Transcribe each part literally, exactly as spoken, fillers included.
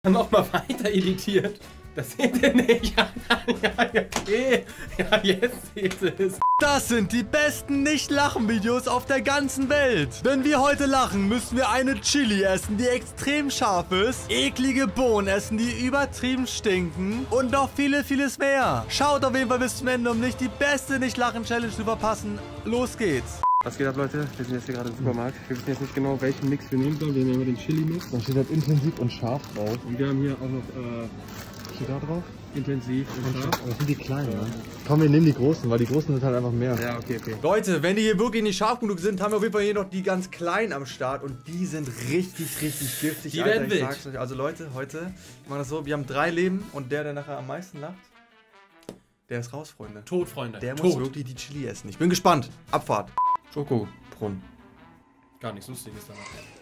Nochmal weiter editiert. Das seht ihr nicht. Ja, okay. Ja, jetzt seht ihr es. Das sind die besten Nicht-Lachen-Videos auf der ganzen Welt. Wenn wir heute lachen, müssen wir eine Chili essen, die extrem scharf ist, eklige Bohnen essen, die übertrieben stinken und noch viele, vieles mehr. Schaut auf jeden Fall bis zum Ende, um nicht die beste Nicht-Lachen-Challenge zu verpassen. Los geht's. Was geht ab, Leute? Wir sind jetzt hier gerade im Supermarkt. Wir wissen jetzt nicht genau, welchen Mix wir nehmen sollen. Wir nehmen immer den Chili-Mix. Da steht halt intensiv und scharf drauf. Und wir haben hier auch noch, äh, Steht da drauf? intensiv und scharf. Das sind die kleinen, ja. Komm, wir nehmen die großen, weil die großen sind halt einfach mehr. Ja, okay, okay. Leute, wenn die hier wirklich nicht scharf genug sind, haben wir auf jeden Fall hier noch die ganz kleinen am Start und die sind richtig, richtig giftig. Die Alter, werden ich wild. sag's euch. Also Leute, heute, ich mache das so, wir haben drei Leben und der, der nachher am meisten lacht, der ist raus, Freunde. Tot, Freunde. Der Tot. muss wirklich die Chili essen. Ich bin gespannt. Abfahrt. Schokobrunnen. Gar nichts Lustiges danach.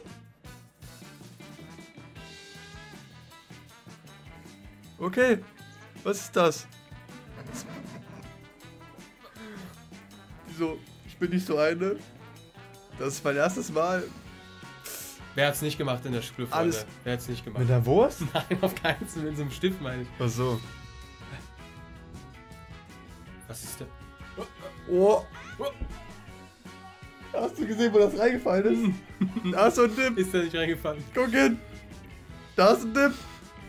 Okay, was ist das? Wieso? Ich bin nicht so eine. Das ist mein erstes Mal. Wer hat's nicht gemacht in der Schule, Freunde? Alles- Wer hat's nicht gemacht? Mit der Wurst? Nein, auf keinen Fall. Mit so einem Stift, meine ich. Ach so. Was ist denn? Oh. Hast du gesehen, wo das reingefallen ist? Da ist so ein Dip. Ist der nicht reingefallen? Guck hin. Da ist ein Dip.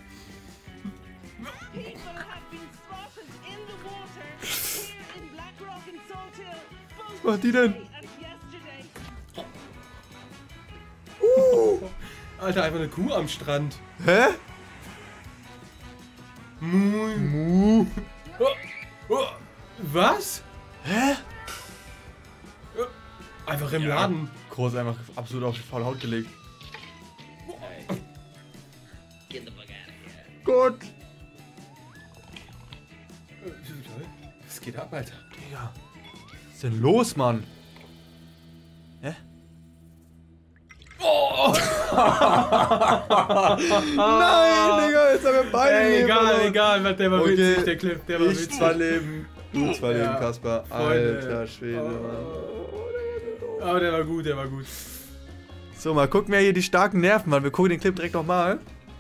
People have been spotted in the water here in Black Rock and Salt Hill both Was macht die denn? today and yesterday. Uh. Alter, einfach eine Kuh am Strand. Hä? Mu. Mu. Oh, oh. Was? Hä? Einfach im Laden. Groß einfach absolut auf die faule Haut gelegt. Gott. Was geht ab, Alter? Digga. Was ist denn los, Mann? Hä? Oh! Nein, Digga, jetzt haben wir beide Ey, Leben egal, verloren. egal, der war Okay. witzig, der Clip, der war Ich witzig. zwei Leben, du zwei Ja. Leben, Kasper. Freunde. Alter Schwede, Mann. Oh, der war gut, der war gut. So, mal gucken, wer hier die starken Nerven hat. Wir gucken den Clip direkt nochmal.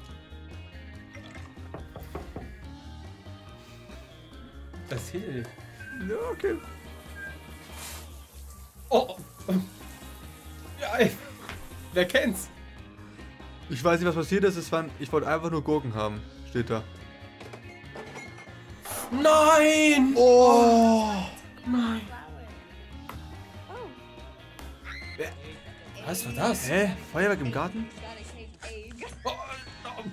Das hilft. Ja, okay. Oh! Ja, ey. Wer kennt's? Ich weiß nicht, was passiert ist. Es waren, ich wollte einfach nur Gurken haben. Steht da. Nein! Oh! Nein! Was war das? Hä? Feuerwerk im Garten? Oh, oh.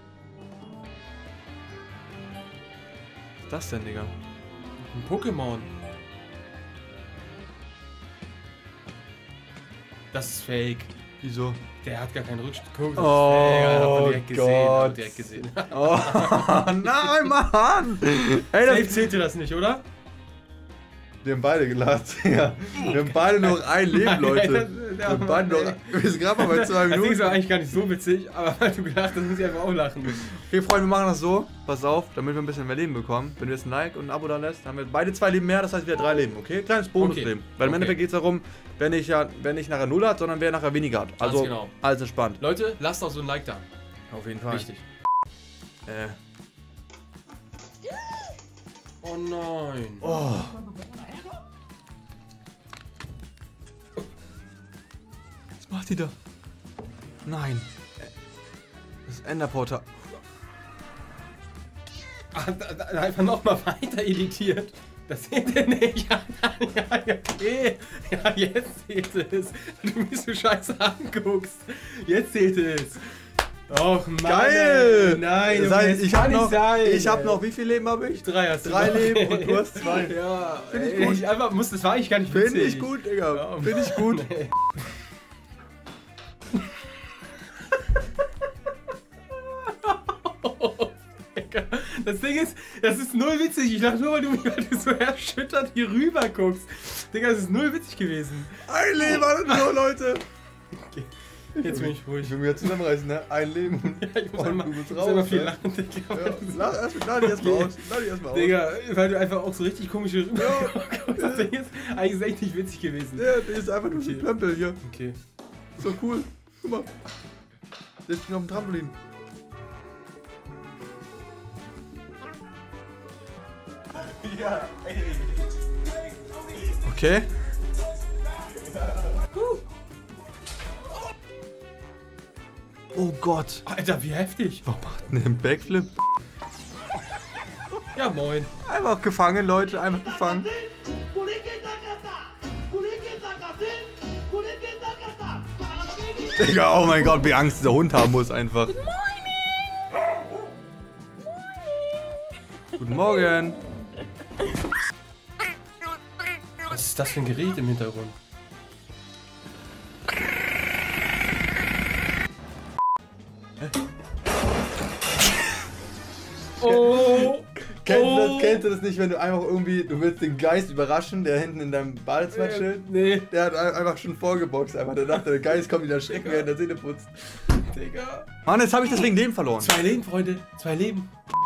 Was ist das denn, Digga? Ein Pokémon. Das ist fake. Wieso? Der hat gar keinen Rückstand. Guck, das Oh, ist fake. Hat man direkt gesehen. Hat man Gott. direkt gesehen. Oh, nein, Mann! Ey, Safe das, zählt ihr das nicht, oder? wir haben beide gelacht. Ja. Wir haben beide noch ein Leben, Nein, Leute. das- Wir haben beide noch. Wir sind gerade mal bei zwei Das Ding ist Minuten. doch eigentlich gar nicht so witzig, aber weil du gelacht hast, muss ich einfach auch lachen. Okay, Freunde, wir machen das so. Pass auf, damit wir ein bisschen mehr Leben bekommen. Wenn du jetzt ein Like und ein Abo da lässt, haben wir beide zwei Leben mehr, das heißt, wir haben drei Leben, okay? Kleines Bonusleben. Okay. Weil im Okay. Endeffekt geht es darum, wer nicht, ja, wer nicht nachher null hat, sondern wer nachher weniger hat. Also, genau. alles entspannt. Leute, lasst auch so ein Like da. Auf jeden Fall. Wichtig. Äh. Oh nein. Oh. Was macht die da? Nein. Das ist Enderportal. Ah, da- da- Einfach nochmal weiter editiert. Das seht ihr nicht. Ja, ja, okay. Ja, jetzt seht ihr es. Du mich so scheiße anguckst. Jetzt seht ihr es. Och, Mann. Geil! Nein, das heißt, das ich kann habe nicht noch, sein. ich hab noch, wie viel Leben habe ich? Drei hast du Drei noch. Leben und du hast zwei. Ja, Find ich ey, gut. Ich einfach muss, das war eigentlich gar nicht witzig. Finde ich gut, Digga. Ja, Finde ich gut. nee. Das Ding ist, das ist null witzig. Ich dachte nur, weil du mich halt so erschüttert hier rüber guckst. Digga, das ist null witzig gewesen. Ein Leben hat nur, Leute. Okay. Jetzt bin ich ruhig. Ich will mir jetzt zusammenreißen, ne? Ein Leben. Ja, ich muss Und einmal, du musst ich muss einmal raus, viel ne? lachen, Digga. Ja, lach erst, lach dich erstmal aus. Lach dich erstmal aus. Digga, weil du einfach auch so richtig komische rüber guckst. Das Ding ist eigentlich ist echt nicht witzig gewesen. Der, der ist einfach nur so ein Okay. Plömpel hier. Okay. So cool. Guck mal. Der ist auf dem Trampolin. Ja, ey. Okay. Oh Gott. Alter, wie heftig. Warum macht denn ein Backflip? Ja, moin. Einfach gefangen, Leute. Einfach gefangen. Digga, oh mein Gott, wie Angst dieser Hund haben muss einfach. Guten Morgen. Was ist das für ein Gerät im Hintergrund? Oh! Kennst, du Oh. das, kennst du das nicht, wenn du einfach irgendwie, du willst den Geist überraschen, der hinten in deinem Badezimmer chillt? Nee. Der hat ein- einfach schon vorgeboxt, einfach. Der dachte, der Geist kommt wieder erschrecken, während der Zähne putzt. Digga. Mann, jetzt habe ich deswegen Leben verloren. Zwei Leben, Freunde. Zwei Leben.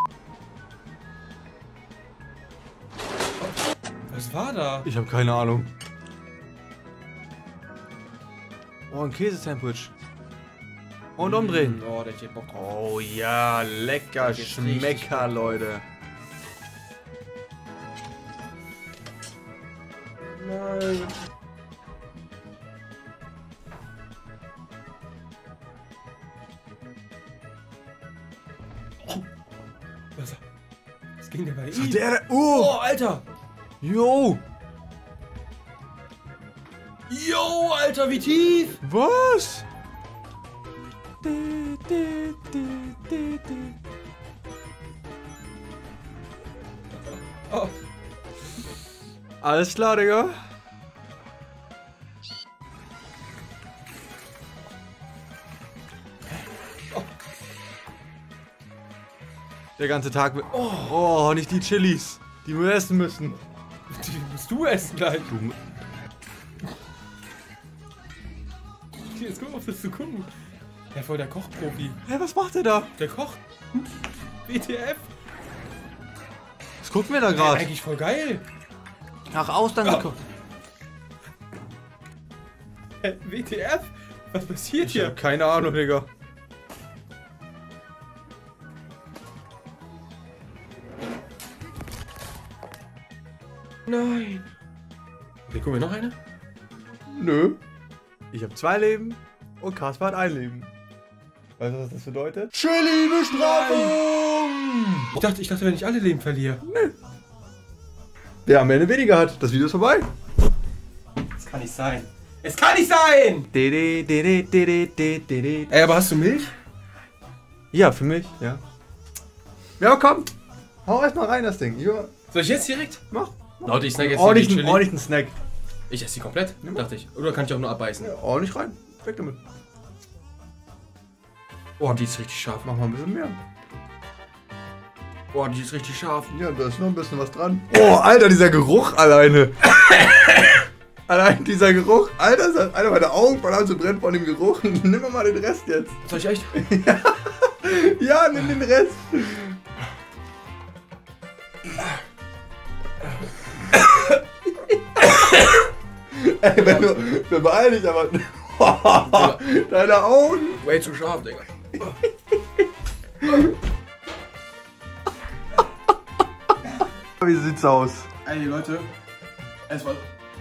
Was war da? Ich habe keine Ahnung. Oh, ein Käsesandwich. Und umdrehen. Oh, der hat Bock drauf. Oh ja, lecker, Jetzt richtig Schmecker, Bock. Leute. Nein. Oh. Was? Was ging denn bei ihm? Der, oh, Oh, Alter! yo, Yo, Alter, wie tief! was? Oh. Alles klar, Digga. Der ganze Tag mit. Oh, oh, nicht die Chilis, die wir essen müssen. Die musst du essen gleich. Du, Jetzt guck auf das zu gucken. Der voll der Kochprofi. hä, was macht der da? Der Koch. W T F. Was gucken wir da Ja, gerade? eigentlich voll geil. Nach Austern Ja. geguckt. Hä, W T F? Was passiert Ich hier? hab keine Ahnung, Digga. Nein. Okay, gucken wir noch eine? Nö. Ich habe zwei Leben und Kaspar hat ein Leben. Weißt du, was das bedeutet? Chili-Bestrafung! Ich dachte, ich dachte, wenn ich alle Leben verliere. Der am Ende weniger hat. Das Video ist vorbei. Das kann nicht sein. Es kann nicht sein! Dede, dede, dede, dede, dede. Ey, aber hast du Milch? Ja, für mich, ja. Ja, komm. Hau erstmal rein, das Ding. Ja, Soll ich jetzt direkt? mach. Leute, ich snack jetzt Ordentlich, die einen- Chili. ordentlichen Snack. Ich esse die komplett, dachte ich. Oder kann ich auch nur abbeißen? Ja, ordentlich rein. Weg damit. Oh, die ist richtig scharf. Mach mal ein bisschen mehr. Oh, die ist richtig scharf. Ja, da ist noch ein bisschen was dran. Oh, Alter, dieser Geruch alleine. Allein dieser Geruch. Alter, ist das- Alter, meine Augen fangen an zu brennen von dem Geruch. Nimm mal den Rest jetzt. Soll ich echt? Ja, nimm den Rest. Ey, wenn du, beeil dich aber. Deine Augen. Way zu scharf, Digga. Wie sieht's aus? Ey, Leute. Es war...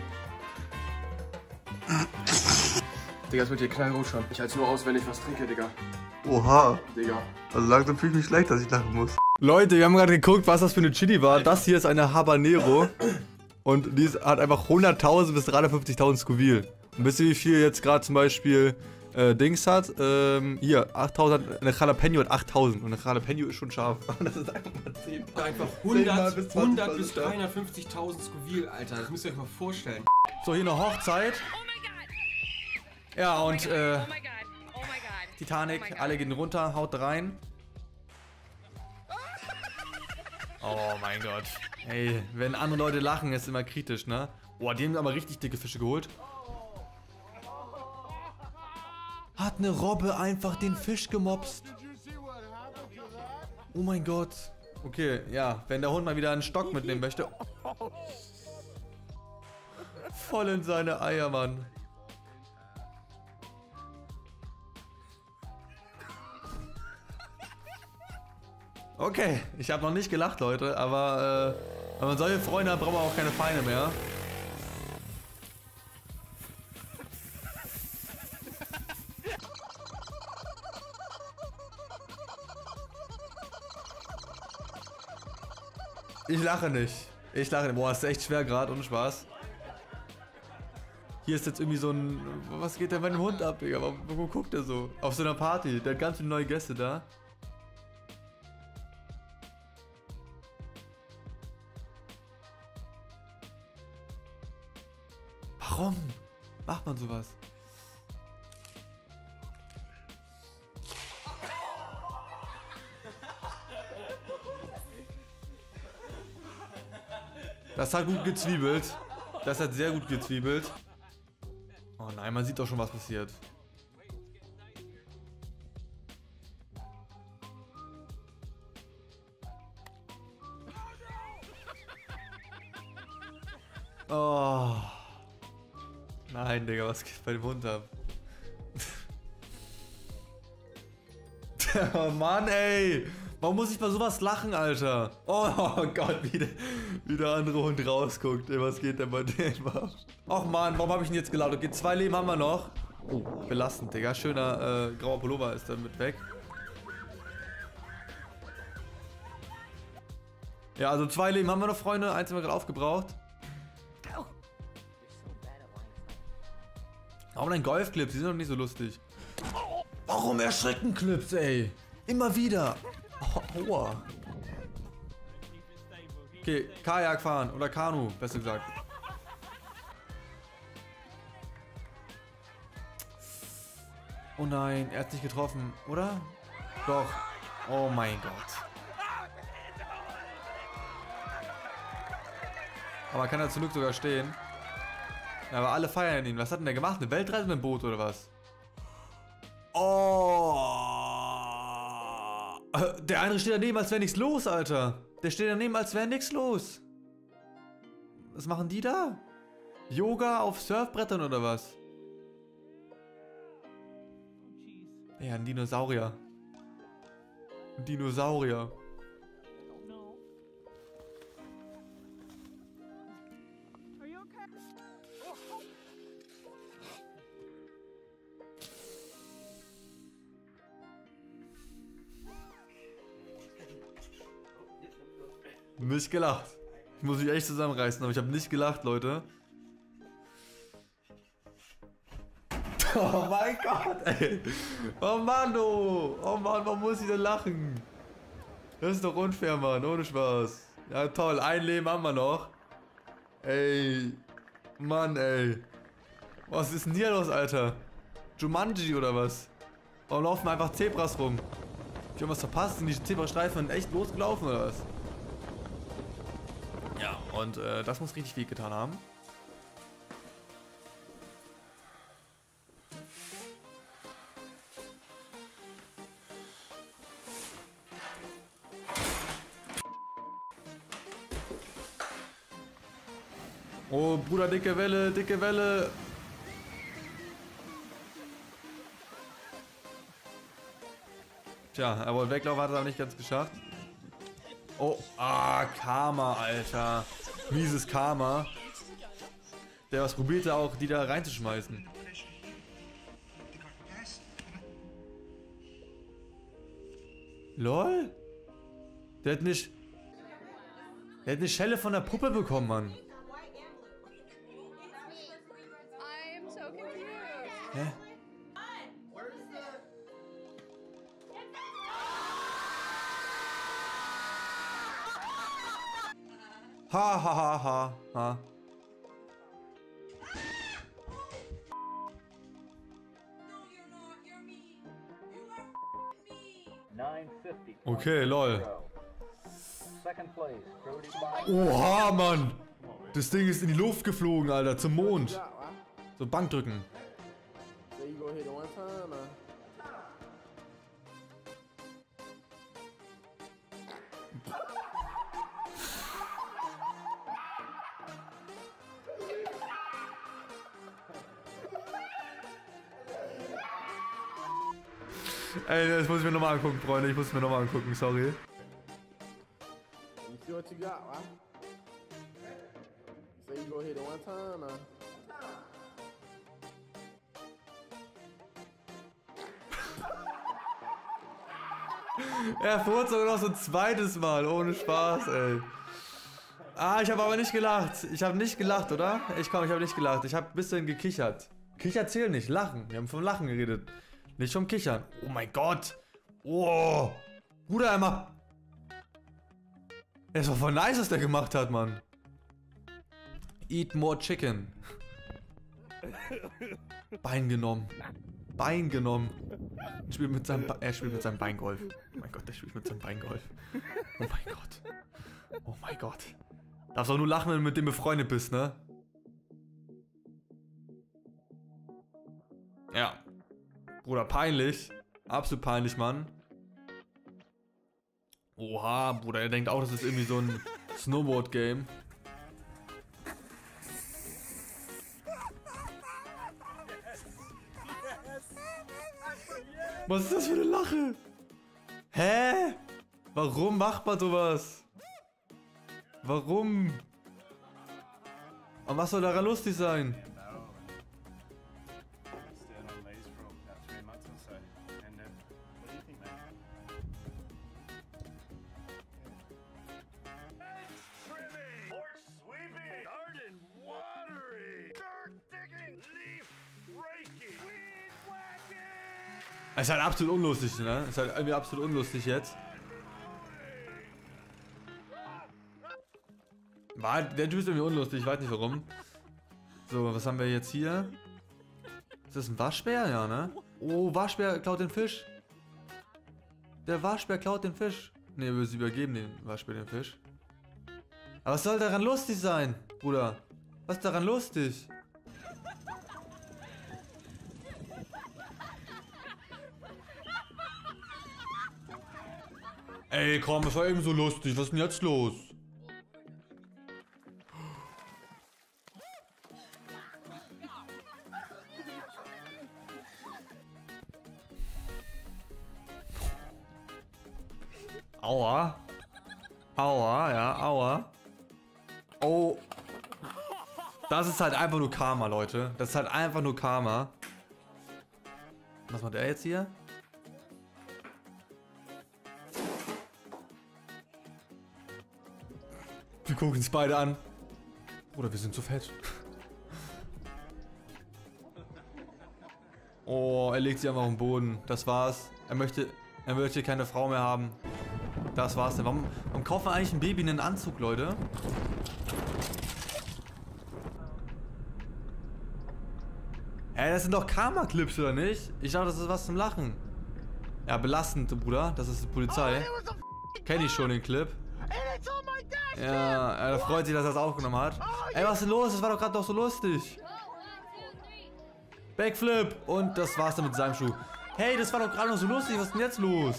Digga, es wird hier knallrot schon. Ich halte nur aus, wenn ich was trinke, Digga. Oha. Digga. Also langsam fühle ich mich schlecht, dass ich lachen muss. Leute, wir haben gerade geguckt, was das für eine Chili war. Das hier ist eine Habanero. Und die ist, hat einfach hunderttausend bis dreihundertfünfzigtausend Scoville. Und wisst ihr, wie viel jetzt gerade zum Beispiel äh, Dings hat? Ähm, hier, achttausend, eine Jalapeno hat achttausend. Und eine Jalapeno ist schon scharf. Das ist einfach mal zehn. Einfach zehn Mal hundert, bis zwanzig hundert Mal bis so stark. dreihundertfünfzigtausend Scoville, Alter. Das müsst ihr euch mal vorstellen. So, hier eine Hochzeit. Oh my god. Ja, Oh my und god. äh, Oh my god. Oh my god. Titanic, Oh my God. alle gehen runter, haut rein. Oh mein Gott. Ey, wenn andere Leute lachen, ist immer kritisch, ne? Boah, die haben aber richtig dicke Fische geholt. Hat eine Robbe einfach den Fisch gemopst. Oh mein Gott. Okay, ja, wenn der Hund mal wieder einen Stock mitnehmen möchte. Voll in seine Eier, Mann. Okay, ich habe noch nicht gelacht, Leute, aber äh, wenn man solche Freunde hat, braucht man auch keine Feinde mehr. Ich lache nicht. Ich lache nicht. Boah, ist echt schwer gerade, ohne Spaß. Hier ist jetzt irgendwie so ein... Was geht denn bei dem Hund ab, Digga? Wo, wo guckt der so? Auf so einer Party. Der hat ganz viele neue Gäste da. Warum macht man sowas? Das hat gut gezwiebelt. Das hat sehr gut gezwiebelt. Oh nein, man sieht doch schon, was passiert. Oh. Nein, Digga, was geht bei dem Hund ab? Oh Mann, ey. Warum muss ich bei sowas lachen, Alter? Oh, oh Gott, wie der, wie der andere Hund rausguckt. Ey, was geht denn bei dem ab? Och Mann, warum habe ich ihn jetzt geladen? Okay, zwei Leben haben wir noch. Oh, belastend, Digga. Schöner äh, grauer Pullover ist damit weg. Ja, also zwei Leben haben wir noch, Freunde. Eins haben wir gerade aufgebraucht. Warum denn Golfclips? Die sind doch nicht so lustig. Warum erschrecken Clips, ey? Immer wieder. Oh, aua. Okay, Kajak fahren oder Kanu, besser gesagt. Oh nein, er hat nicht getroffen, oder? Doch. Oh mein Gott. Aber kann er zum Glück sogar stehen. Ja, aber alle feiern ihn. Was hat denn der gemacht? Eine Weltreise mit dem Boot oder was? Oh. Der andere steht daneben, als wäre nichts los, Alter. Der steht daneben, als wäre nichts los. Was machen die da? Yoga auf Surfbrettern oder was? Ja, ein Dinosaurier. Ein Dinosaurier. No. Are you okay? Nicht gelacht. Ich muss mich echt zusammenreißen, aber ich habe nicht gelacht, Leute. Oh mein Gott, ey. Oh Mann, du. Oh Mann, warum muss ich denn lachen? Das ist doch unfair, Mann. Ohne Spaß. Ja, toll. Ein Leben haben wir noch. Ey. Mann, ey. Was ist denn hier los, Alter? Jumanji oder was? Warum laufen einfach Zebras rum? Ich hab was verpasst. Sind die Zebrastreifen echt losgelaufen oder was? Ja, und äh, das muss richtig viel getan haben. Oh, Bruder, dicke Welle, dicke Welle. Tja, er wollte weglaufen, hat es aber nicht ganz geschafft. Oh, ah, Karma, Alter. Mieses Karma. Der was probierte auch, die da reinzuschmeißen. Lol? Der hat nicht... Der hat eine Schelle von der Puppe bekommen, Mann. I'm so confused. Hä? Ha ha ha ha ha. Okay, lol. Oha, Mann. Das Ding ist in die Luft geflogen, Alter, zum Mond. So, Bank drücken. Ey, das muss ich mir nochmal angucken, Freunde. Ich muss es mir nochmal angucken, sorry. See what you got, right? So you go hit it one time, or? Er furzt sogar noch so ein zweites Mal, ohne Spaß, ey. Ah, ich habe aber nicht gelacht. Ich habe nicht gelacht, oder? Ich komm, ich habe nicht gelacht. Ich habe ein bisschen gekichert. Kichern zählt nicht, lachen. Wir haben vom Lachen geredet. Nicht vom Kichern. Oh mein Gott. Oh. Bruder, er macht... Er ist doch voll nice, was der gemacht hat, Mann. Eat more chicken. Bein genommen. Bein genommen. Spielt mit seinem Be er spielt mit seinem Beingolf. Oh mein Gott, der spielt mit seinem Beingolf. Oh mein Gott. Oh mein Gott. Darfst auch nur lachen, wenn du mit dem befreundet bist, ne? Ja. Bruder, peinlich. Absolut peinlich, Mann. Oha, Bruder, er denkt auch, das ist irgendwie so ein Snowboard-Game. Was ist das für eine Lache? Hä? Warum macht man sowas? Warum? Und was soll daran lustig sein? Es ist halt absolut unlustig, ne? Es ist halt irgendwie absolut unlustig jetzt. War, der Typ ist irgendwie unlustig, ich weiß nicht warum. So, was haben wir jetzt hier? Ist das ein Waschbär? Ja, ne? Oh, Waschbär klaut den Fisch. Der Waschbär klaut den Fisch. Ne, wir sie übergeben den Waschbär den Fisch. Aber was soll daran lustig sein, Bruder? Was ist daran lustig? Ey, komm, das war eben so lustig. Was ist denn jetzt los? Aua. Aua, ja, aua. Oh. Das ist halt einfach nur Karma, Leute. Das ist halt einfach nur Karma. Was macht er jetzt hier? Wir gucken uns beide an. Oder wir sind zu fett. Oh, er legt sich einfach auf den Boden. Das war's. Er möchte, er möchte keine Frau mehr haben. Das war's denn. Warum, warum kaufen wir eigentlich ein Baby einen Anzug, Leute? Hä, das sind doch Karma-Clips, oder nicht? Ich dachte, das ist was zum Lachen. Ja, belastend, Bruder. Das ist die Polizei. Kenn ich schon den Clip. Ja, er freut sich, dass er das aufgenommen hat. Ey, was ist denn los? Das war doch gerade doch so lustig. Backflip. Und das war's dann mit seinem Schuh. Hey, das war doch gerade noch so lustig. Was ist denn jetzt los?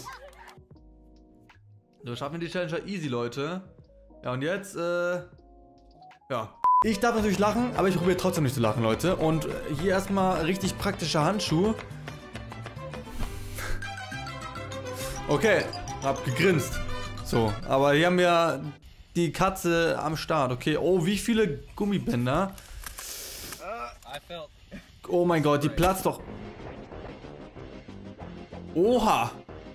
So, schaffen wir die Challenger easy, Leute. Ja, und jetzt, äh... ja. Ich darf natürlich lachen, aber ich probiere trotzdem nicht zu lachen, Leute. Und hier erstmal richtig praktische Handschuhe. Okay, hab gegrinst. So, aber hier haben wir die Katze am Start. Okay, oh, wie viele Gummibänder. Oh mein Gott, die platzt doch. Oha.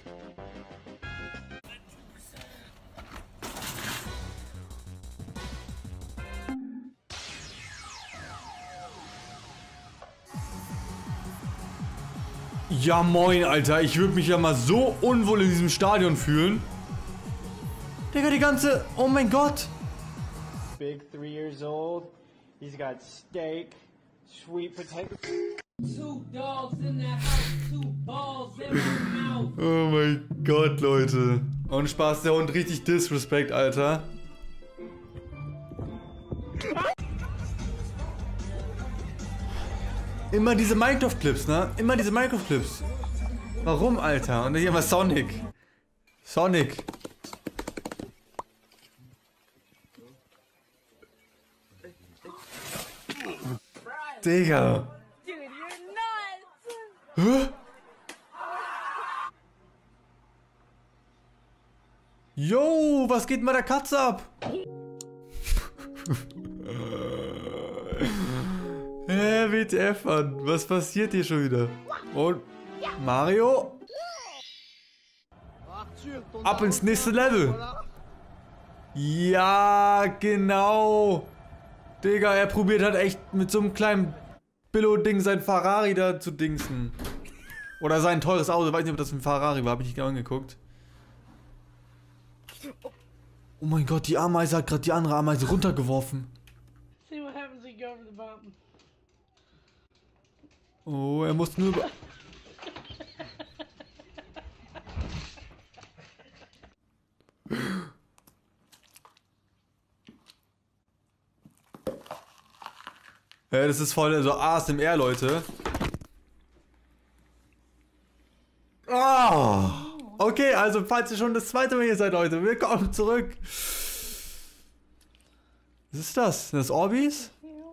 Ja moin, Alter. Ich würde mich ja mal so unwohl in diesem Stadion fühlen. Digga, die ganze... Oh mein Gott. Big, three years old. He's got steak, sweet potato. Two dogs in the house, two balls in my mouth. Oh mein Gott, Leute. Und Spaß, der Hund richtig Disrespect, Alter. Immer diese Minecraft-Clips, ne? Immer diese Minecraft-Clips. Warum, Alter? Und hier mal Sonic. Sonic. Digga. Dude, you're nuts! Hä? Yo, was geht mit der Katze ab? Hä, W T F, Mann. Was passiert hier schon wieder? Und Mario? Ab ins nächste Level. Ja, genau. Digga, er probiert halt echt mit so einem kleinen Billo-Ding sein Ferrari da zu dingsen. Oder sein teures Auto. Ich weiß nicht, ob das ein Ferrari war. Hab ich nicht genau angeguckt. Oh mein Gott, die Ameise hat gerade die andere Ameise runtergeworfen. See what happens if you go over the bottom. Oh, er muss nur über... Ja, das ist voll so A S M R, Leute. Oh. Okay, also falls ihr schon das zweite Mal hier seid, Leute, willkommen zurück. Was ist das? Sind das Orbis?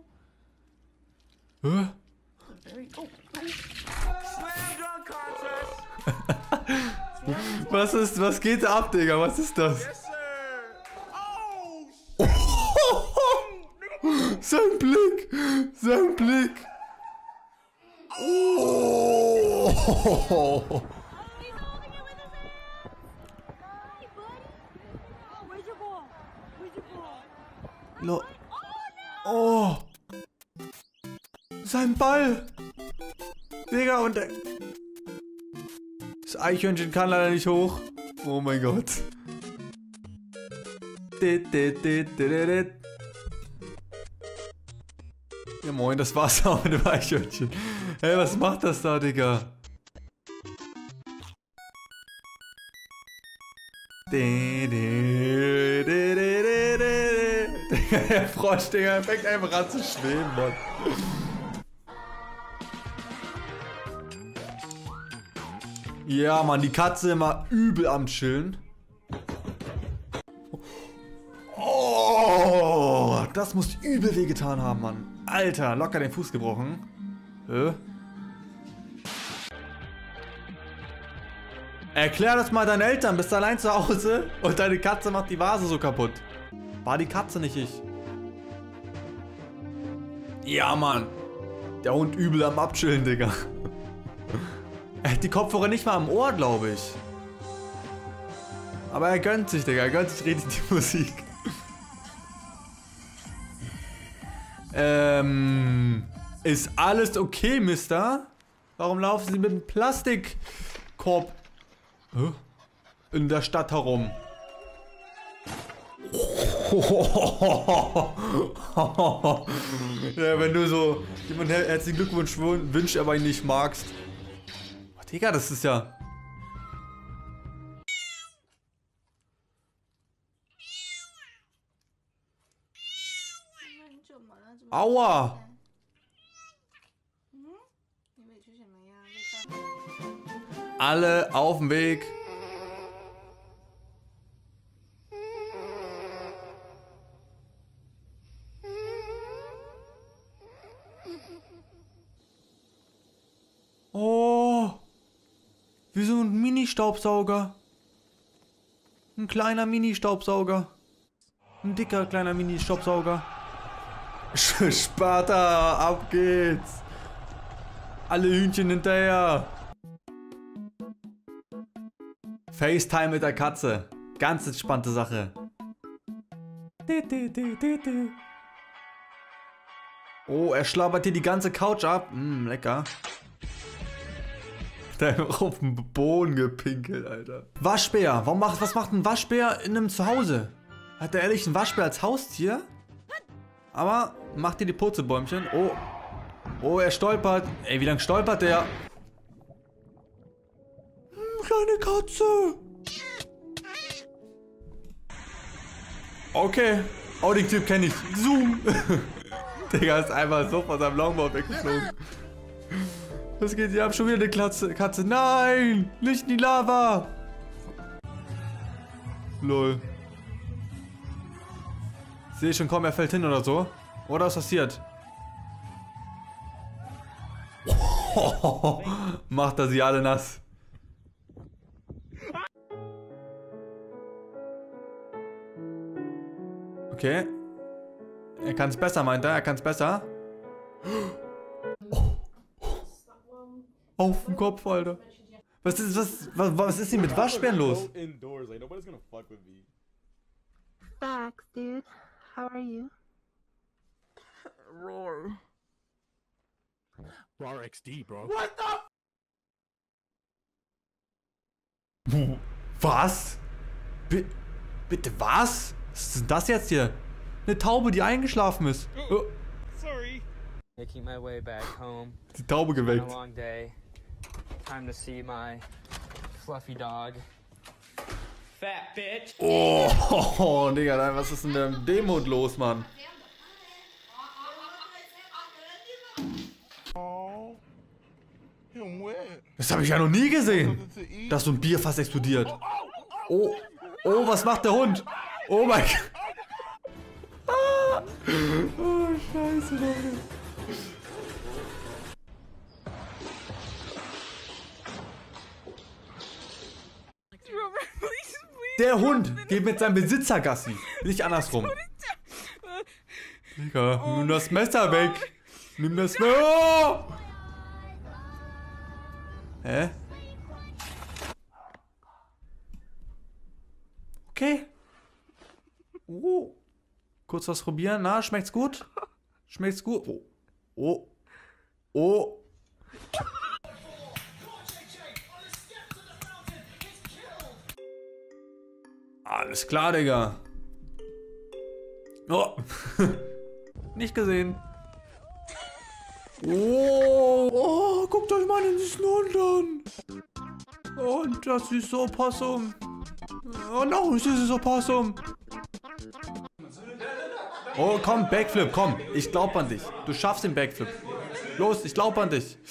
Hä? Was ist, was geht ab, Digga? Was ist das? Sein Blick! Sein Blick! Oh! Lo oh! Sein Ball! Digga, und der das Eichhörnchen kann leider nicht hoch. Oh mein Gott. Ja moin, das war's auch mit dem Eichhörnchen. Hey, was macht das da, Digga? Der Frosch, Digga, er fängt einfach an zu schweben, Mann. Ja, Mann, die Katze immer übel am Chillen. Oh, das muss übel wehgetan haben, Mann. Alter, locker den Fuß gebrochen. Hä? Erklär das mal deinen Eltern, bist du allein zu Hause und deine Katze macht die Vase so kaputt. War die Katze nicht ich. Ja, Mann. Der Hund übel am Abchillen, Digga. Er hat die Kopfhörer nicht mal am Ohr, glaube ich. Aber er gönnt sich, Digga. Er gönnt sich richtig die Musik. Ähm... Ist alles okay, Mister? Warum laufen Sie mit dem Plastikkorb in der Stadt herum? Ja, wenn du so jemand her herzlichen Glückwunsch wünschst, aber ihn nicht magst. Oh, Digga, das ist ja... Aua! Alle auf dem Weg. Oh, wie so ein Mini-Staubsauger. Ein kleiner Mini-Staubsauger. Ein dicker kleiner Mini-Staubsauger. Sparta, ab geht's. Alle Hühnchen hinterher. FaceTime mit der Katze. Ganz entspannte Sache. Oh, er schlabbert hier die ganze Couch ab. Mm, lecker. Der hat auf den Boden gepinkelt, Alter. Waschbär. Warum macht, was macht ein Waschbär in einem Zuhause? Hat er ehrlich einen Waschbär als Haustier? Aber macht hier die Putzebäumchen. Oh. Oh, er stolpert. Ey, wie lange stolpert der? Hm, kleine Katze. Okay. Oh, den Typ kenne ich. Zoom. Digga ist einfach so von seinem Longboard weggeflogen. Was geht hier ab? Schon wieder eine Katze. Katze. Nein! Nicht in die Lava! Lol. Sehe schon, komm, er fällt hin oder so. Oder was passiert? Macht er sie alle nass. Okay. Er kann es besser, meint er. Er kann es besser. Oh. Auf den Kopf, Alter. Was ist, was, was, was ist denn mit Waschbären los? Facts, dude. How are you? Roar. R X D, bro. What the? Was? Bi bitte was? Was ist denn das jetzt hier? Eine Taube, die eingeschlafen ist. Oh. Sorry. Making my way back home. Die Taube Been geweckt. a long day. Time to see my fluffy dog. Fat bitch. Oh, oh, oh Digga, was ist denn da im Demut los, Mann? Das habe ich ja noch nie gesehen, dass so ein Bier fast explodiert. Oh, oh, was macht der Hund? Oh mein Gott. Ah. Oh, scheiße, Leute. Der Hund geht mit seinem Besitzer Gassi, nicht andersrum. Digga, nimm das Messer weg. Nimm das Messer. Oh! Hä? Okay. Oh. Kurz was probieren. Na, schmeckt's gut? Schmeckt's gut? Oh. Oh. Oh. Alles klar, Digga. Oh. Nicht gesehen. Oh, oh, guckt euch mal den süßen Hund an. Und das ist so Opossum. Oh no, das ist so Opossum. Oh, komm, Backflip, komm. Ich glaub an dich. Du schaffst den Backflip. Los, ich glaub an dich.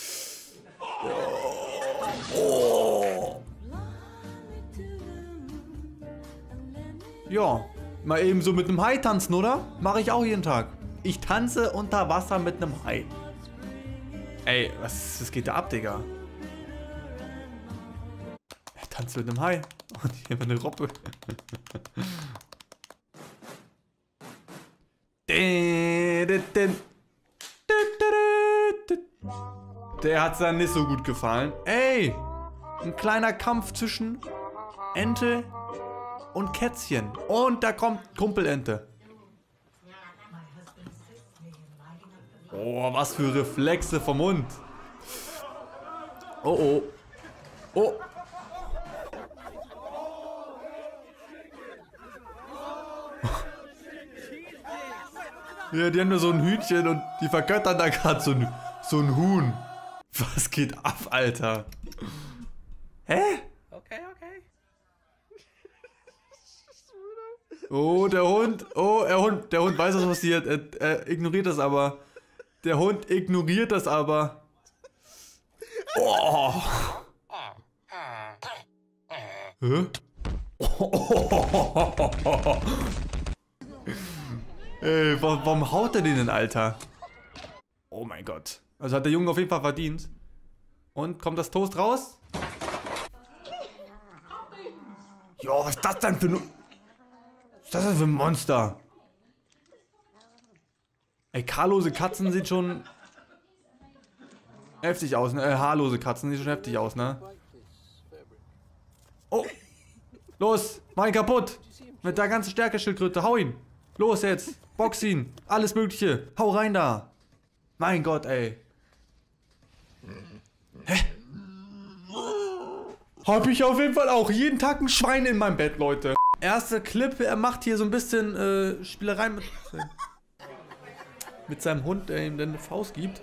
Oh. Ja, mal eben so mit einem Hai tanzen, oder? Mache ich auch jeden Tag. Ich tanze unter Wasser mit einem Hai. Ey, was, was geht da ab, Digga? Er tanzt mit einem Hai. Und hier immer eine Robbe. Der hat's dann nicht so gut gefallen. Ey, ein kleiner Kampf zwischen Ente und Kätzchen. Und da kommt Kumpelente. Oh, was für Reflexe vom Hund. Oh, oh. Oh. Ja, die haben nur so ein Hühnchen und die vergöttern da gerade so ein, so ein Huhn. Was geht ab, Alter? Hä? Okay, okay. Oh, der Hund. Oh, der Hund. Der Hund weiß, was passiert. Er, er ignoriert das aber. Der Hund ignoriert das aber. Oh. Hä? Oh. Ey, warum, warum haut er den denn, Alter? Oh mein Gott. Also hat der Junge auf jeden Fall verdient. Und, kommt das Toast raus? Jo, was ist das denn für ein... Was ist das denn für ein Monster? Ey, haarlose Katzen sieht schon... heftig aus, ne? Äh, haarlose Katzen sieht schon heftig aus, ne? Oh! Los, mach ihn kaputt! Mit der ganzen Stärke-Schildkröte, hau ihn! Los jetzt! Box ihn! Alles Mögliche! Hau rein da! Mein Gott, ey! Hä? Hab ich auf jeden Fall auch jeden Tag ein Schwein in meinem Bett, Leute. Erste Clip, er macht hier so ein bisschen äh, Spielerei mit, mit seinem Hund, der ihm dann eine Faust gibt.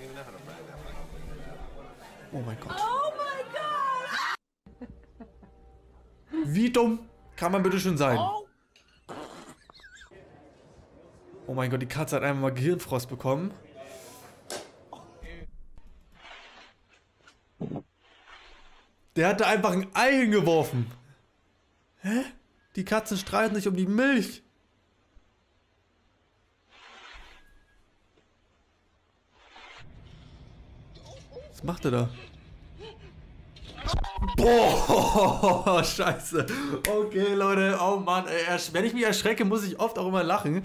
Oh mein Gott. Oh my god! Wie dumm kann man bitte schon sein? Oh mein Gott, die Katze hat einmal mal Gehirnfrost bekommen. Der hatte einfach ein Ei hingeworfen. Hä? Die Katzen streiten sich um die Milch. Was macht er da? Boah, scheiße. Okay, Leute. Oh Mann, ey, wenn ich mich erschrecke, muss ich oft auch immer lachen.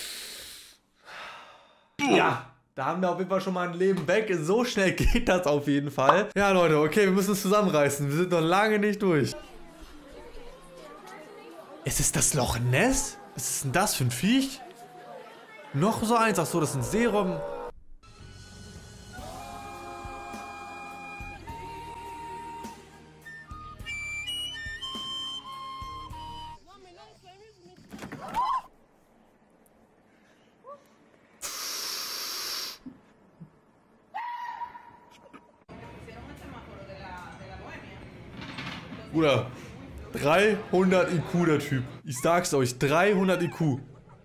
Ja, da haben wir auf jeden Fall schon mal ein Leben weg. So schnell geht das auf jeden Fall. Ja, Leute, okay, wir müssen uns zusammenreißen. Wir sind noch lange nicht durch. Ist es das Loch Ness? Was ist denn das für ein Viech? Noch so eins. Ach so, das ist ein Serum. Bruder, dreihundert I Q der Typ. Ich sag's euch, dreihundert I Q.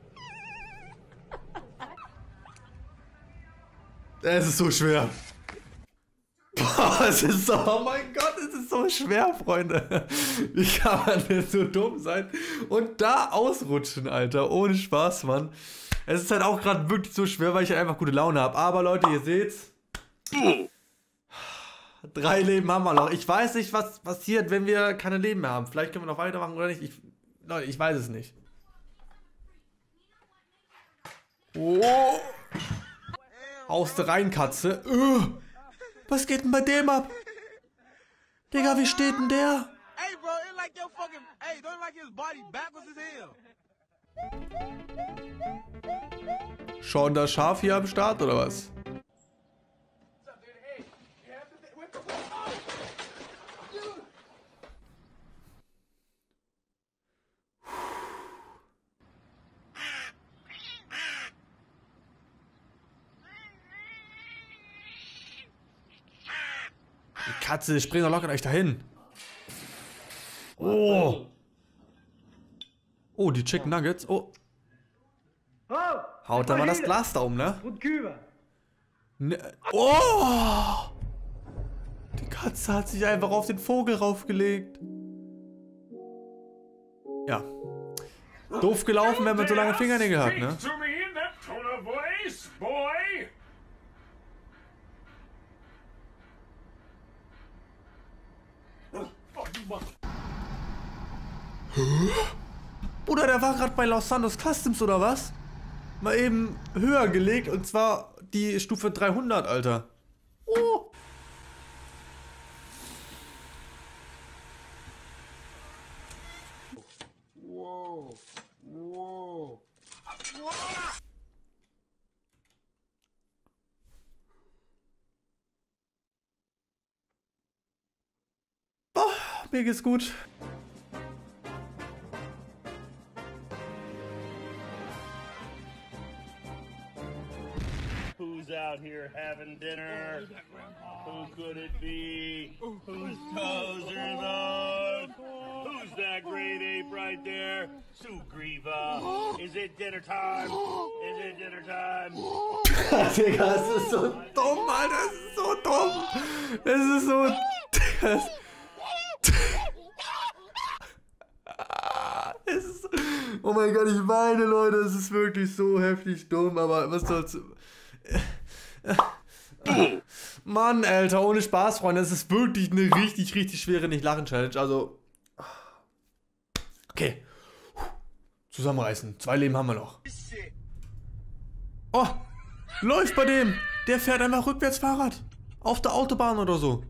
Es ist so schwer. Boah, es ist so, oh mein Gott, es ist so schwer, Freunde. Wie kann man denn so dumm sein und da ausrutschen, Alter? Ohne Spaß, Mann. Es ist halt auch gerade wirklich so schwer, weil ich halt einfach gute Laune habe. Aber Leute, ihr seht's. Drei Leben haben wir noch. Ich weiß nicht, was passiert, wenn wir keine Leben mehr haben. Vielleicht können wir noch weitermachen oder nicht. Ich, Leute, ich weiß es nicht. Oh. Haust rein, Katze. Uh. Was geht denn bei dem ab? Digga, wie steht denn der? Hey, bro, it like your fucking. Hey, don't like his body backwards as hell. Schon das Schaf hier am Start, oder was? Die Katze springt doch locker euch dahin. Oh. Oh, die Chicken Nuggets. Oh. Haut da mal das Glas da um, ne? ne? Oh. Die Katze hat sich einfach auf den Vogel raufgelegt. Ja. Doof gelaufen, wenn man so lange Fingernägel hat, ne? Bruder, der war gerade bei Los Santos Customs oder was? Mal eben höher gelegt und zwar die Stufe dreihundert, Alter. Oh. Wow. Wow. Oh, mir geht's gut. Who's out here having dinner? Who could it be? Whose toes are those? Who's that great ape right there? Sugriva. Is it dinner time? Is it dinner time? Digga, es ist so dumm, Alter. Es ist so dumm. Es ist so... Das, es ist, oh mein Gott, ich weine, Leute. Es ist wirklich so heftig dumm, aber was soll's... Mann, Alter, ohne Spaß, Freunde. Es ist wirklich eine richtig, richtig schwere Nicht-Lachen-Challenge. Also... Okay. Zusammenreißen. Zwei Leben haben wir noch. Oh, läuft bei dem. Der fährt einfach rückwärts Fahrrad. Auf der Autobahn oder so.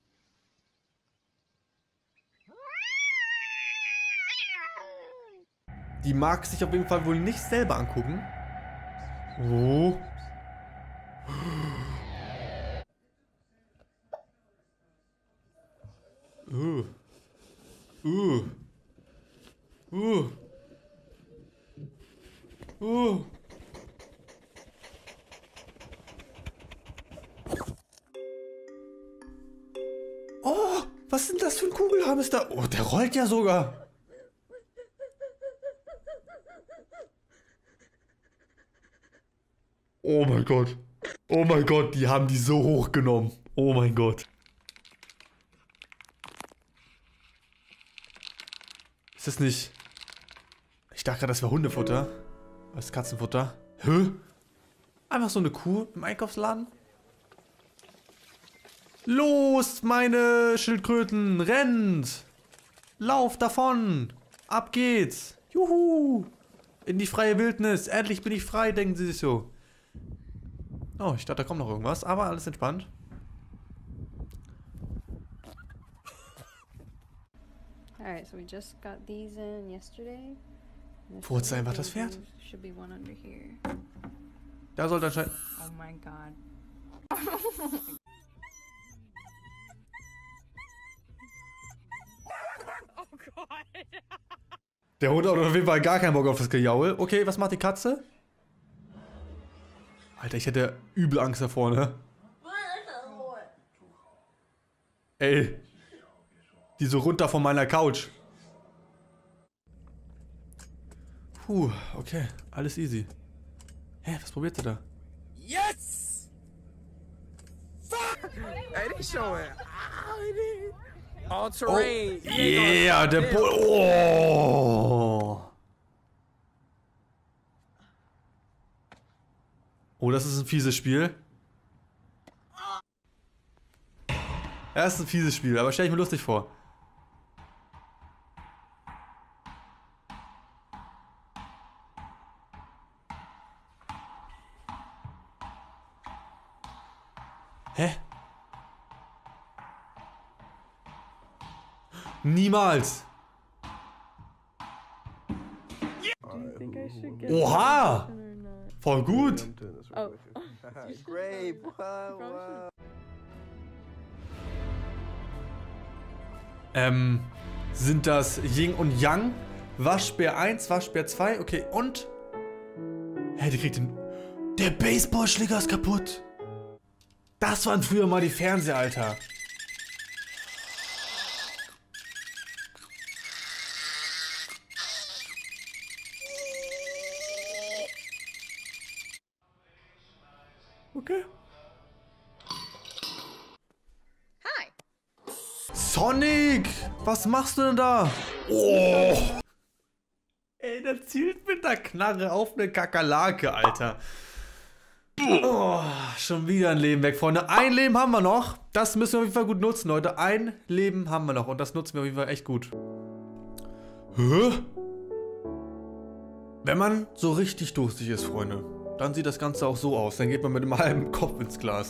Die mag sich auf jeden Fall wohl nicht selber angucken. Oh. Uh. Uh. Uh. Uh. Oh, was sind das für ein Kugelhamster? Oh, der rollt ja sogar. Oh mein Gott. Oh mein Gott, die haben die so hochgenommen. Oh mein Gott. Ist das nicht... Ich dachte gerade, das wäre Hundefutter. Was ist Katzenfutter? Hä? Einfach so eine Kuh im Einkaufsladen? Los, meine Schildkröten, rennt! Lauf davon! Ab geht's! Juhu! In die freie Wildnis! Endlich bin ich frei, denken sie sich so. Oh, ich dachte, da kommt noch irgendwas, aber alles entspannt. Alright, so we just got these in yesterday. Wo ist einfach das Pferd? Should be one under here. Da sollte anscheinend... Oh my god. Oh Gott. Der Hund hat auf jeden Fall gar keinen Bock auf das Gejaul. Okay, was macht die Katze? Alter, ich hätte übel Angst davor, ne? Ey. Die so runter von meiner Couch. Puh, okay. Alles easy. Hä, was probiert ihr da? Yes! Fuck! Hey, they showing. All terrain. Oh, yeah, der Bull. Oh. Oh, das ist ein fieses Spiel. Das ist ein fieses Spiel, aber stell ich mir lustig vor. Hä? Niemals! Oha! Voll gut! Oh. Great. Wow, wow. Ähm, sind das Yin und Yang? Waschbär eins, Waschbär zwei, okay, und? Hä, die kriegt den... Der Baseballschläger ist kaputt! Das waren früher mal die Fernseher, Alter. Okay. Hi. Sonic! Was machst du denn da? Oh! Ey, der zielt mit der Knarre auf eine Kakerlake, Alter. Oh, schon wieder ein Leben weg, Freunde. Ein Leben haben wir noch. Das müssen wir auf jeden Fall gut nutzen, Leute. Ein Leben haben wir noch und das nutzen wir auf jeden Fall echt gut. Hä? Wenn man so richtig durstig ist, Freunde, dann sieht das Ganze auch so aus. Dann geht man mit einem halben Kopf ins Glas.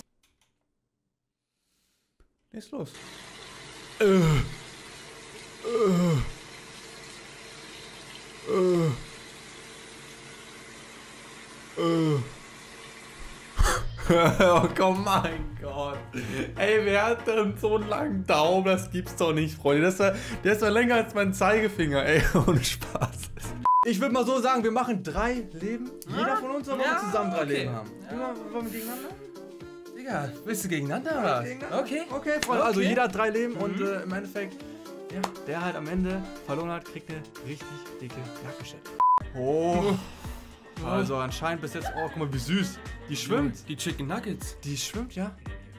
Was ist los? Äh. Äh. Äh. Äh. Oh komm, mein Gott. Ey, wer hat denn so einen langen Daumen? Das gibt's doch nicht, Freunde. Das war, der ist doch länger als mein Zeigefinger, ey. Ohne Spaß. Ich würde mal so sagen, wir machen drei Leben. Jeder von uns, oder wollen wir zusammen drei okay. Leben haben? Ja. Wollen wir gegeneinander? Digga, willst du gegeneinander oder? Gegeneinander? Okay. Okay, Freunde. Also Okay. jeder hat drei Leben Mhm. und äh, im Endeffekt, ja, der halt am Ende verloren hat, kriegt eine richtig dicke Jacke. Oh. Also anscheinend bis jetzt, oh, guck mal, wie süß. Die schwimmt. Die Chicken Nuggets. Die schwimmt, ja.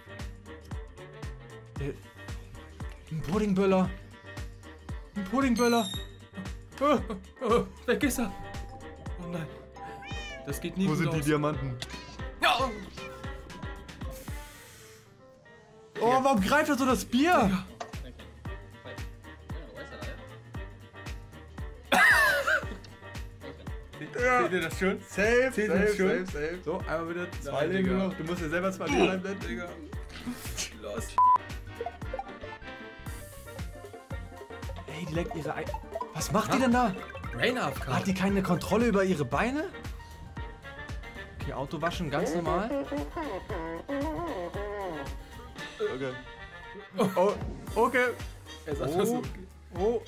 Der, ein Puddingböller. Ein Puddingböller. Oh, oh, weg ist er. Oh nein. Das geht nie Wo gut sind die aus. Diamanten? Ja. Oh, warum greift er so das Bier? Ja. Seht ihr das schon? Safe, Seht ihr safe, das schon? safe, safe. So, einmal bitte. Zwei Nein, Leben Digga. noch. Du musst dir selber zwei Leben einblenden. Digga. Los. Ey, die leckt ihre Ei. Was macht die denn da? Brain A F K. Hat die keine Kontrolle über ihre Beine? Okay, Auto waschen, ganz normal. Okay. Oh, okay. Er sagt, Oh, das ist okay. oh.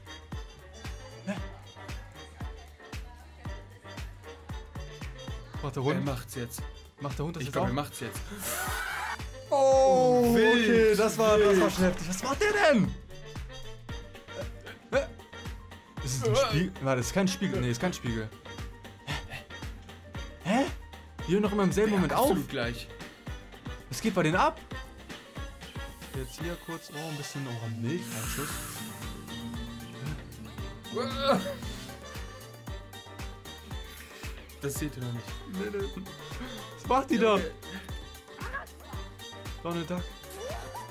Macht der Er Hund? macht's jetzt. Macht der Hund das Ich jetzt glaube, auch? er macht's jetzt. Oh, Wild. okay, das war, das war schon heftig. Was macht der denn? Hä? Ist es ein Spiegel? Warte, das ist kein Spiegel. Nee, ist kein Spiegel. Hä? Die hören doch immer im selben Moment auf. Absolut gleich. Was geht bei denen ab? Jetzt hier kurz, oh, ein bisschen oh, Milcheinschuss. Das seht ihr noch nicht. Was macht die da? Donald Duck.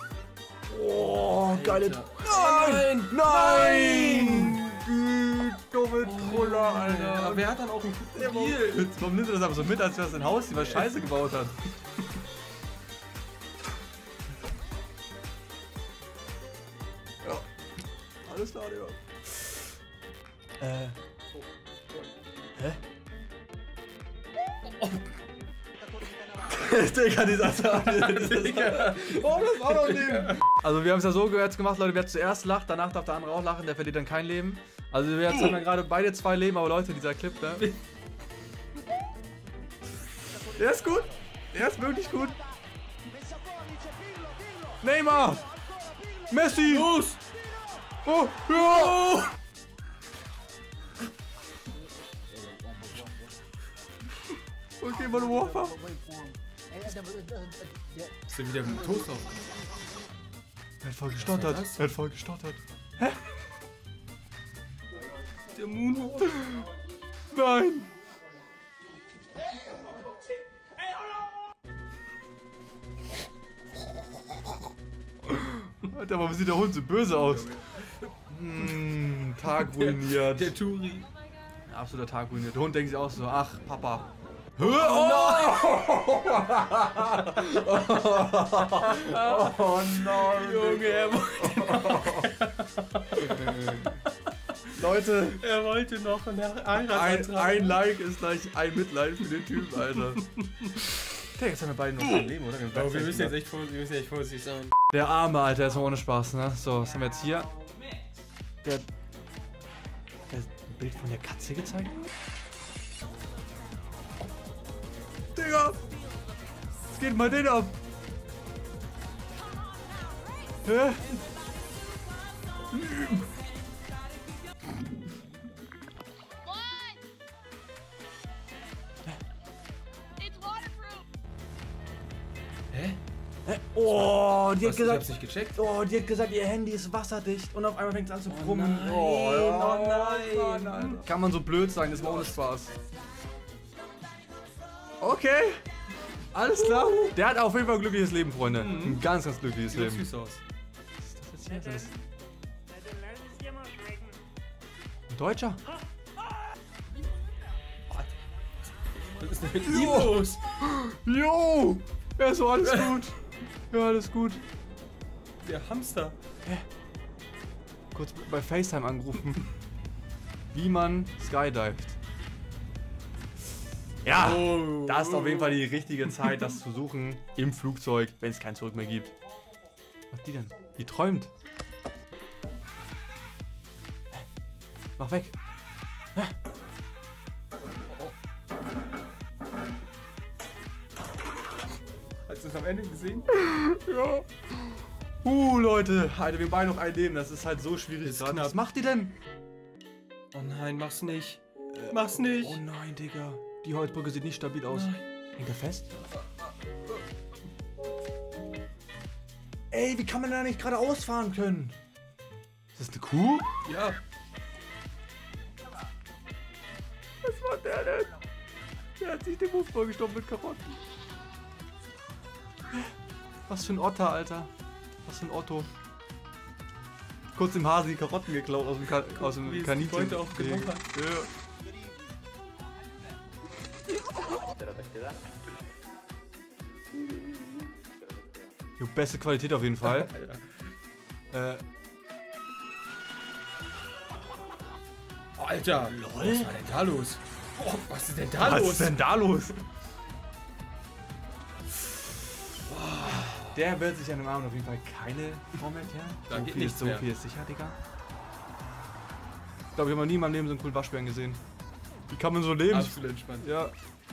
Oh, geile... Nein! Nein! Die dumme Troller, Alter. Aber wer hat dann auch ein Krokodil? Warum nimmt er das aber so mit, als wäre es ein Haus, die was Scheiße gebaut hat? Ja. Alles klar, Digga. Äh. Hä? Digga, dieser Digga. Warum das auch noch nehmen? Also wir haben es ja so jetzt gemacht, Leute, wer zuerst lacht, danach darf der andere auch lachen, der verliert dann kein Leben. Also wir jetzt haben dann gerade beide zwei Leben, aber Leute, dieser Clip, ne? Der ist gut. Der ist wirklich gut. Neymar! Messi! Los! Oh! Ja! Okay, meine Waffe. Ist der wieder mit dem Toast auf? Er hat voll gestottert. Er hat voll gestottert. Hä? Der Moonwalk. Nein! Alter, warum sieht der Hund so böse aus? Hm, Tag ruiniert. Der Turi. Absoluter Tag ruiniert. Der Hund denkt sich auch so, ach, Papa. Oh, no. Oh nein! Junge, er Leute, er wollte noch einen ein, Heiratsantrag. ein Like ist gleich ein Mitleid für den Typen, Alter. Der, jetzt haben wir beide noch ein Leben, oder? Aber wir müssen jetzt echt vorsichtig, wir müssen echt vorsichtig sein. Der Arme, Alter, jetzt mal ohne Spaß, ne? So, was haben wir jetzt hier? Der... Der ein Bild von der Katze gezeigt? Digga! Was geht mal den ab? Hä? Hä? Hä? Oh, die hat Was, ich gesagt... hab's nicht gecheckt. Oh, die hat gesagt, ihr Handy ist wasserdicht und auf einmal fängt es an zu brummen. nein, oh, ja, oh nein. Mann, Alter. Kann man so blöd sein, das war ohne Spaß. Okay, alles klar. Der hat auf jeden Fall ein glückliches Leben, Freunde. Mhm. Ein ganz, ganz glückliches Sieht Leben. süß aus. Was ist das jetzt hier? Ist das ein Deutscher? Was ist denn mit ihm los? Jo! Ja, so alles gut. Ja, alles gut. Der Hamster. Hä? Kurz bei FaceTime angerufen. Wie man skydived. Ja, Oh. das ist auf jeden Fall die richtige Zeit, das zu suchen im Flugzeug, wenn es kein Zurück mehr gibt. Was macht die denn? Die träumt. Mach weg. Hast du es am Ende gesehen? Ja. Uh, Leute, Alter, wir beide noch ein Leben, das ist halt so schwierig Ist gerade. knapp. Was macht die denn? Oh nein, mach's nicht. Mach's nicht. Oh nein, Digga. Die Holzbrücke sieht nicht stabil aus. Nein. Hängt er fest? Ey, wie kann man da nicht geradeaus fahren können? Ist das eine Kuh? Ja. Was macht der denn? Der hat sich den Mund vollgestopft mit Karotten. Was für ein Otter, Alter. Was für ein Otto. Kurz dem Hase die Karotten geklaut aus dem, Ka aus dem Wie es Kaninchen. heute auch gemacht hat. Ja. Jo, beste Qualität auf jeden Fall. äh, Oh, Alter. Lol. Was war denn da los? Oh, was ist denn da was los? ist denn da los? Der wird sich an dem Abend auf jeden Fall keine Frau mehr kehren. Da so geht viel nichts ist, so mehr. viel ist sicher, Digga. Ich glaube, ich habe noch nie in meinem Leben so einen coolen Waschbären gesehen. Wie kann man so leben? Absolut entspannt. Ja.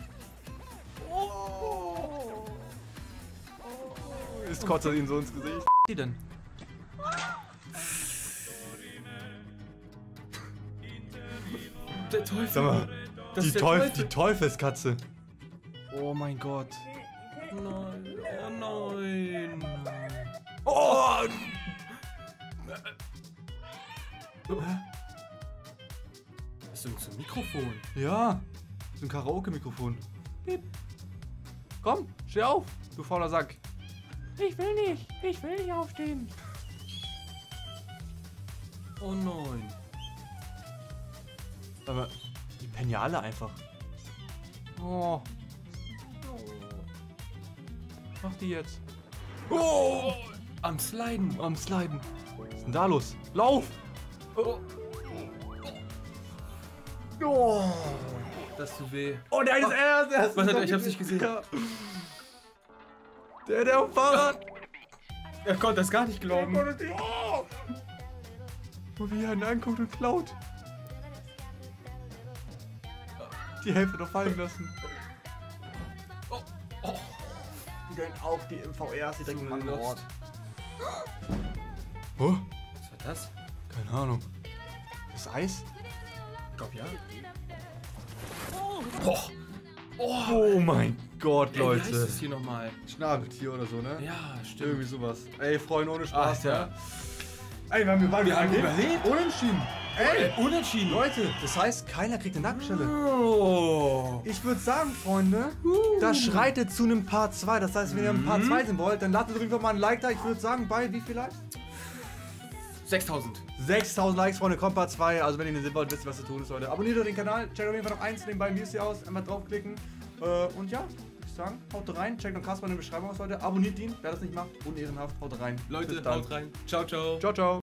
Ist kotzt er ihn so ins Gesicht. Was die denn? Der Teufel. Sag mal, Das die, ist der Teuf Teufel. die Teufelskatze. Oh mein Gott. Nein, oh nein. Oh! Hast du so ein Mikrofon? Ja, so ein Karaoke-Mikrofon. Piep. Komm, steh auf, du fauler Sack. Ich will nicht, ich will nicht aufstehen. Oh nein. Aber die pennen ja alle einfach. Oh. Was macht die jetzt? Oh! Am Sliden. Am Sliden. Was ist denn da los? Lauf! Oh. Oh. Das tut weh. Oh, der ist erst, erst. Was hat er? Ich hab's nicht gesehen. Der, der auf dem Fahrrad. Er konnte das gar nicht glauben. Oh. Und wie er ihn anguckt und klaut. Die Hälfte noch fallen lassen. Oh. Oh. Die dann auch die im V R, die denken an Ort. Oh, Was war das? keine Ahnung. Das Eis? Ich glaub ja. Boah. Oh, Oh mein Gott, Ey, wie heißt Leute. das hier nochmal? Schnabeltier oder so, ne? Ja, stimmt. Irgendwie sowas. Ey, Freunde, ohne Spaß, Ach, ja. ja. Ey, wir haben, wir Wir haben überlebt. Unentschieden. Ey, Ey, unentschieden. Leute, das heißt, keiner kriegt eine Nackenstelle. Oh. Ich würde sagen, Freunde, das schreitet zu einem Part zwei. Das heißt, wenn ihr ein Part zwei sehen wollt, dann lasst uns auf jeden Fall mal ein Like da. Ich würde sagen, bei wie viel Likes? sechstausend. sechstausend Likes, Freunde, kommt Part zwei. Also wenn ihr den sehen wollt, wisst ihr, was zu tun ist, Leute. Abonniert doch den Kanal, checkt auf jeden Fall noch eins von den beiden Videos hier aus. Einmal draufklicken. Äh, und ja, würde ich sagen, haut rein. Checkt noch Kasper in der Beschreibung aus, Leute. Abonniert ihn, wer das nicht macht. Unehrenhaft, haut rein. Leute, Bis dann. haut rein. Ciao, ciao. Ciao, ciao.